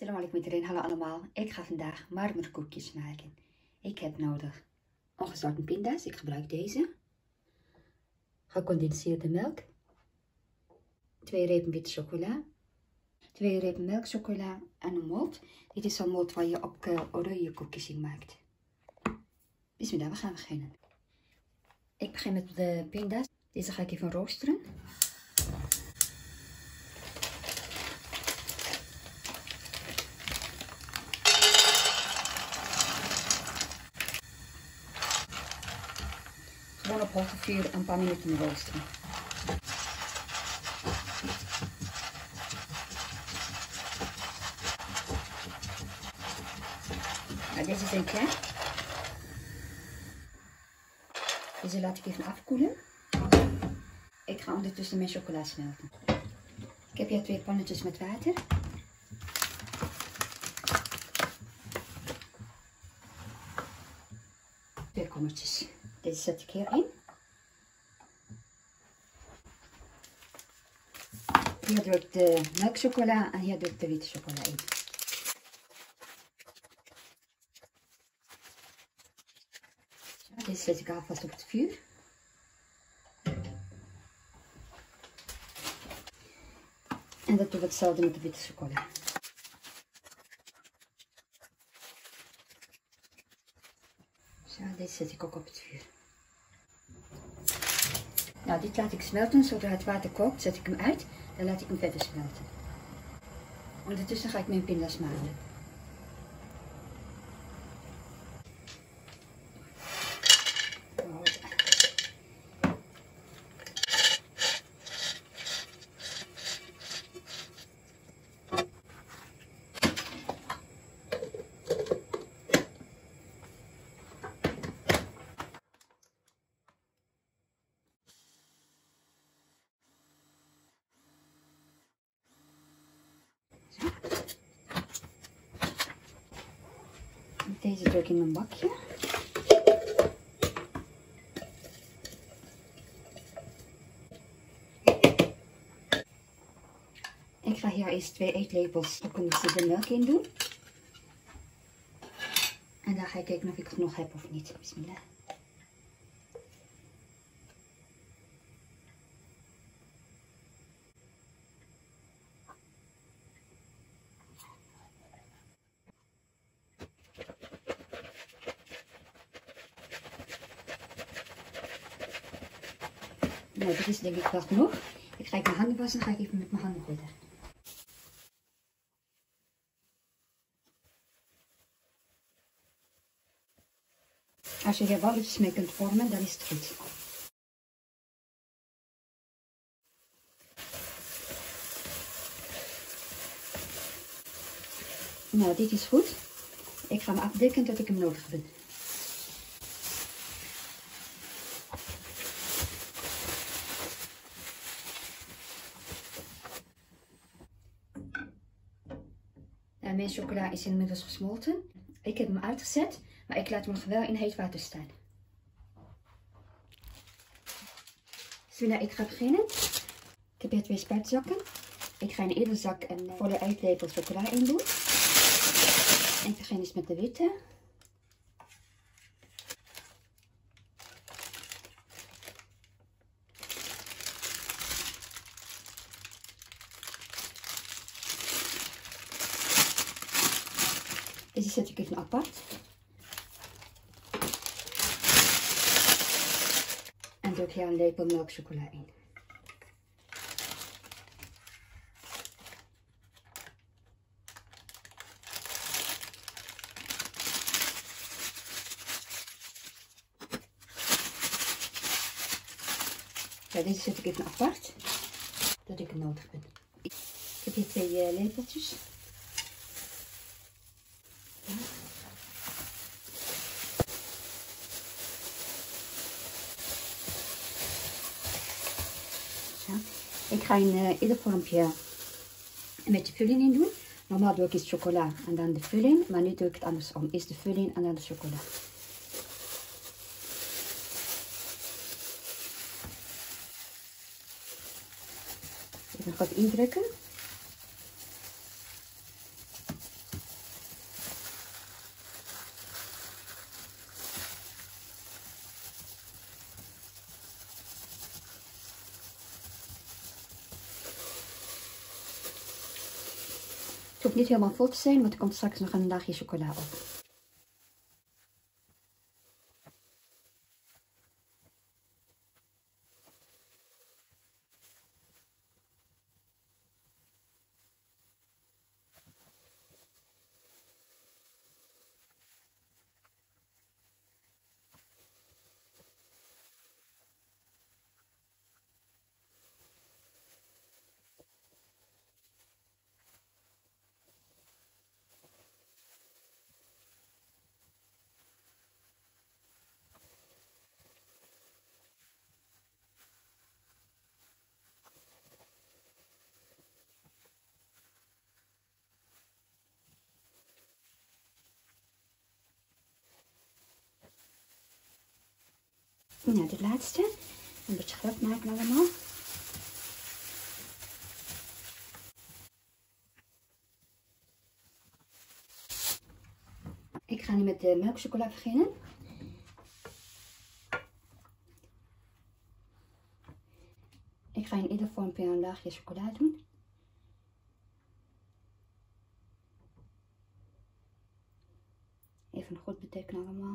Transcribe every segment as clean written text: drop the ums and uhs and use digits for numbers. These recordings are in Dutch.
Salam alaikum iedereen, hallo allemaal. Ik ga vandaag marmerkoekjes maken. Ik heb nodig ongezouten pinda's, ik gebruik deze. Gecondenseerde melk. 2 repen witte chocola. 2 repen melkchocola en een mold. Dit is zo'n mold waar je ook oranje koekjes in maakt. Bismillah, we gaan beginnen. Ik begin met de pinda's. Deze ga ik even roosteren. Gewoon op hoge vuur een paar minuten roosteren. Nou, deze zijn klaar. Deze laat ik even afkoelen. Ik ga ondertussen mijn chocola smelten. Ik heb hier 2 pannetjes met water. Twee kommetjes. Deze zet ik hierin. Hier doe ik de melkchocola en hier doe ik de witte chocola in. Deze zet ik alvast op het vuur. En dat doen we hetzelfde met de witte chocola. Zo, deze zet ik ook op het vuur. Nou, dit laat ik smelten. Zodra het water kookt, zet ik hem uit. Dan laat ik hem verder smelten. Ondertussen ga ik mijn pinda's malen. Deze doe ik in mijn bakje. Ik ga hier eerst 2 eetlepels gecondenseerde melk in doen. En dan ga ik kijken of ik genoeg heb of niet. Bismillah. Nou, dit is denk ik wel genoeg. Ik ga mijn handen wassen en ga ik even met mijn handen gooien. Als je hier balletjes mee kunt vormen, dan is het goed. Nou, dit is goed. Ik ga hem afdekken tot ik hem nodig heb. Mijn chocola is inmiddels gesmolten. Ik heb hem uitgezet, maar ik laat hem nog wel in heet water staan. Dus ik ga beginnen. Ik heb hier 2 spuitzakken. Ik ga in iedere zak een volle eetlepel chocola in doen. Ik begin eens met de witte. Deze zet ik even apart. En doe ik hier een lepel melkchocola in. Ja, deze zet ik even apart. Dat ik hem nodig heb. Ik heb hier 2 lepeltjes. Ik ga in ieder vormpje een beetje vulling in doen. Normaal doe ik eerst chocola en dan de vulling, maar nu doe ik het andersom. Eerst de vulling en dan de chocola. Even wat indrukken. Het hoeft niet helemaal vol te zijn, want er komt straks nog een laagje chocola op. Nou, de laatste. Een beetje glad maken allemaal. Ik ga nu met de melkchocola beginnen. Ik ga in ieder vormpje een laagje chocola doen. Even goed bedekken allemaal.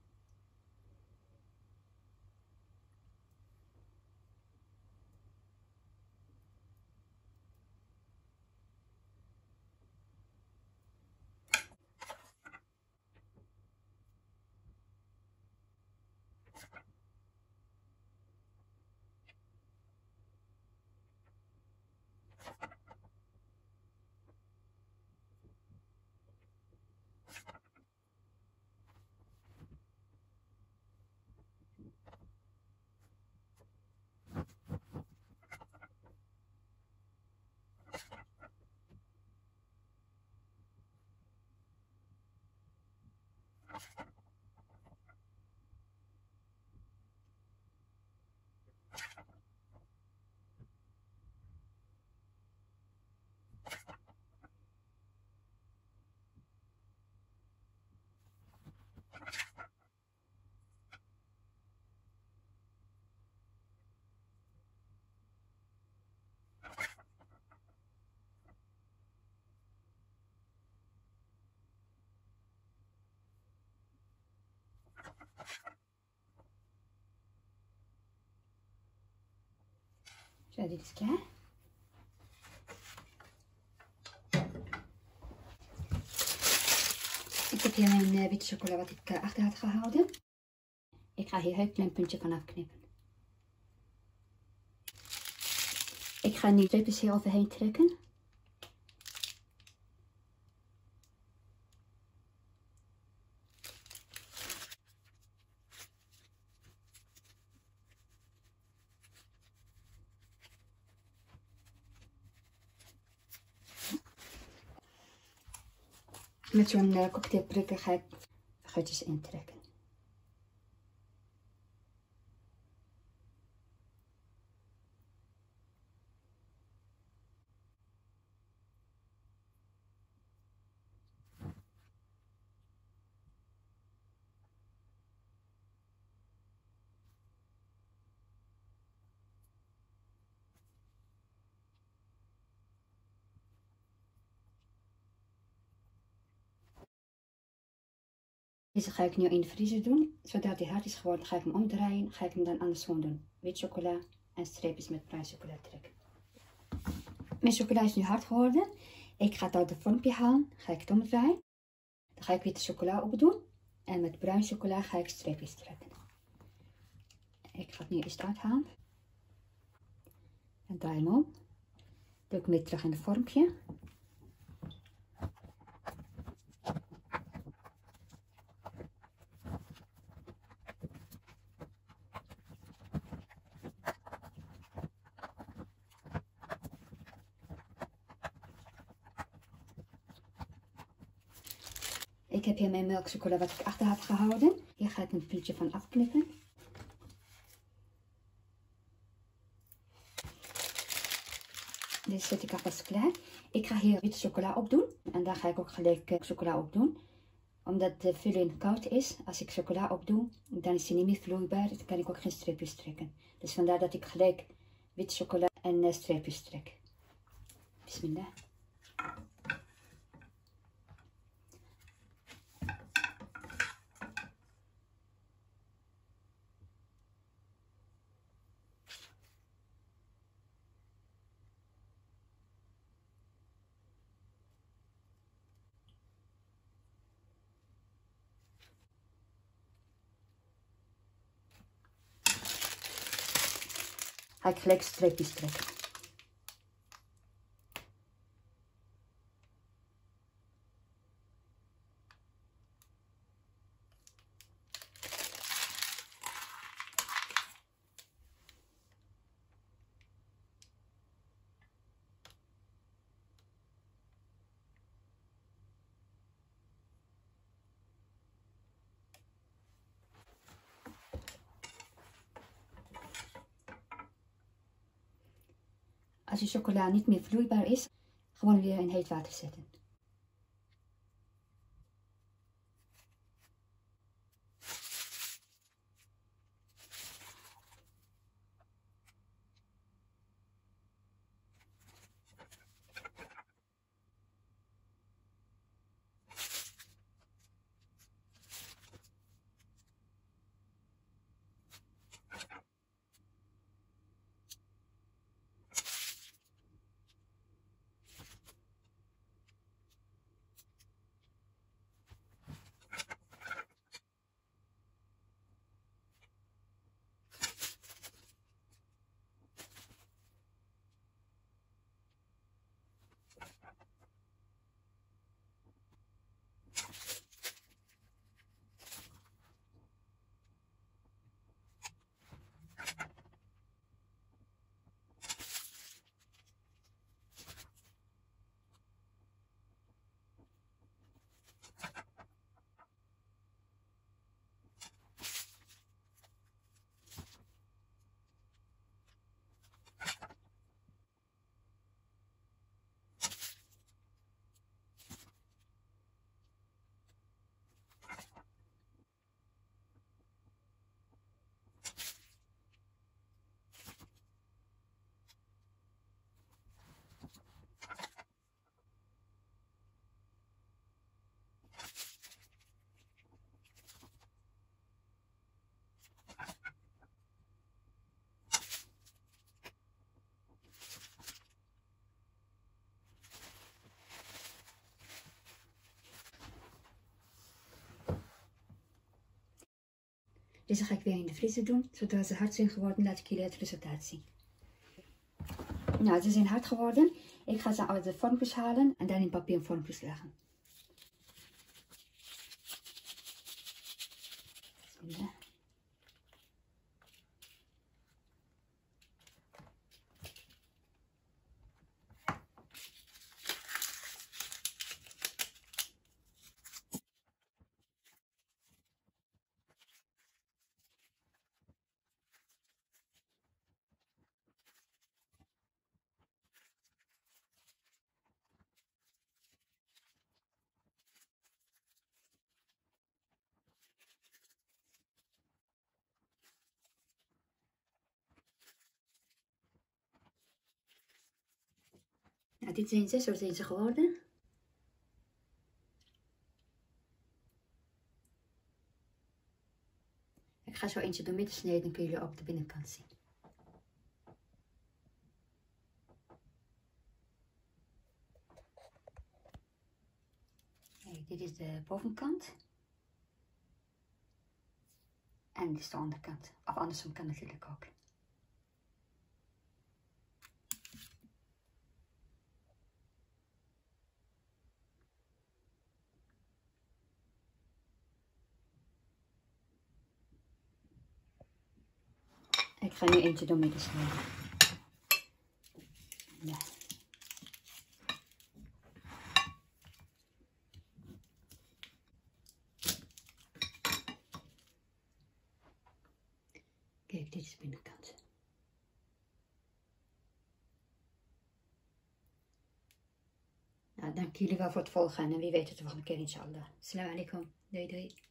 Zo, dit is klaar. Ik heb hier mijn witte chocola wat ik achter had gehouden. Ik ga hier een heel klein puntje van afknippen. Ik ga nu streepjes hier overheen trekken. Met zo'n cocktailprikker ga ik gaatjes intrekken. Deze ga ik nu in de vriezer doen. Zodat hij hard is geworden, ga ik hem omdraaien. Ga ik hem dan andersom doen. Wit chocola en streepjes met bruin chocola trekken. Mijn chocola is nu hard geworden. Ik ga het uit de vormpje halen. Ga ik het omdraaien. Dan ga ik witte chocola op doen. En met bruin chocola ga ik streepjes trekken. Ik ga het nu eerst uithalen. En draai hem om. Doe ik hem weer terug in het vormpje. Ik heb hier mijn melkchocola wat ik achter had gehouden. Hier ga ik een puntje van afknippen. Deze zet ik alvast klaar. Ik ga hier witte chocola op doen. En daar ga ik ook gelijk chocola op doen. Omdat de vulling koud is, als ik chocola op doe, dan is hij niet meer vloeibaar. Dan kan ik ook geen streepjes trekken. Dus vandaar dat ik gelijk witte chocola en streepjes trek. Bismillah. ga ik gelijk streepjes trekken. Als je chocola niet meer vloeibaar is, gewoon weer in heet water zetten. Deze ga ik weer in de vriezer doen. Zodra ze hard zijn geworden, laat ik jullie het resultaat zien. Nou, ze zijn hard geworden. Ik ga ze uit de vormpjes halen en dan in papier vormpjes leggen. Bismillah. Nou, dit zijn ze, zo zijn ze geworden. Ik ga zo eentje door midden snijden, dan kun je op de binnenkant zien. Kijk, dit is de bovenkant. En dit is de onderkant. Of andersom kan natuurlijk ook. Ik ga nu eentje door midden snijden. Ja. Kijk, dit is de binnenkant. Nou, dank jullie wel voor het volgen en wie weet het de volgende keer inshallah. Assalamu alaikum. Doei doei.